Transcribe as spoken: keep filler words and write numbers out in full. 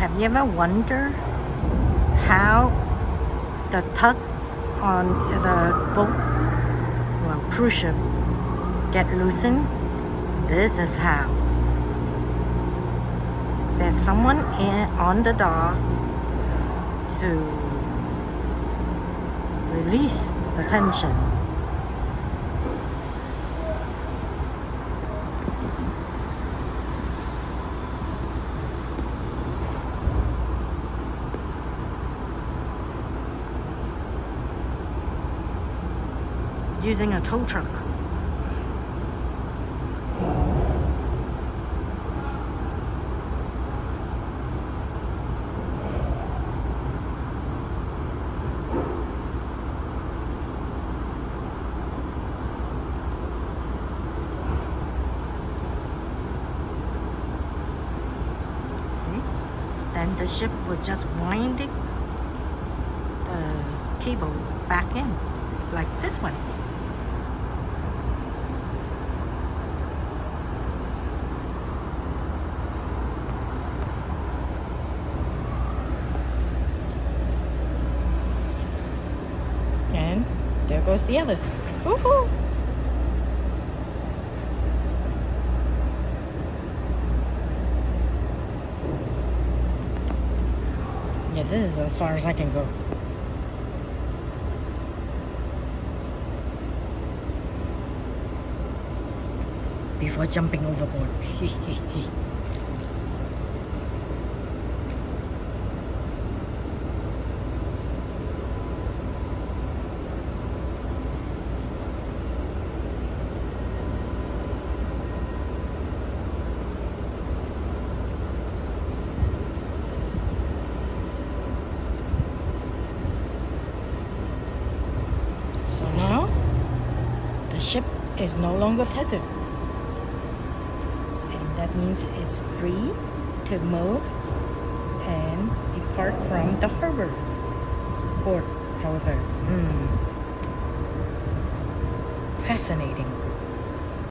have you ever wondered how the tug on the boat, well, cruise ship, get loosened? This is how. They have someone in on the dock to release the tension. Using a tow truck. Then the ship would just wind it, the cable back in, like this one. And there goes the other. Woohoo! Yeah, this is as far as I can go. Before jumping overboard. So now, the ship is no longer tethered. And that means it's free to move and depart from the harbor. Port, however. Mm. Fascinating.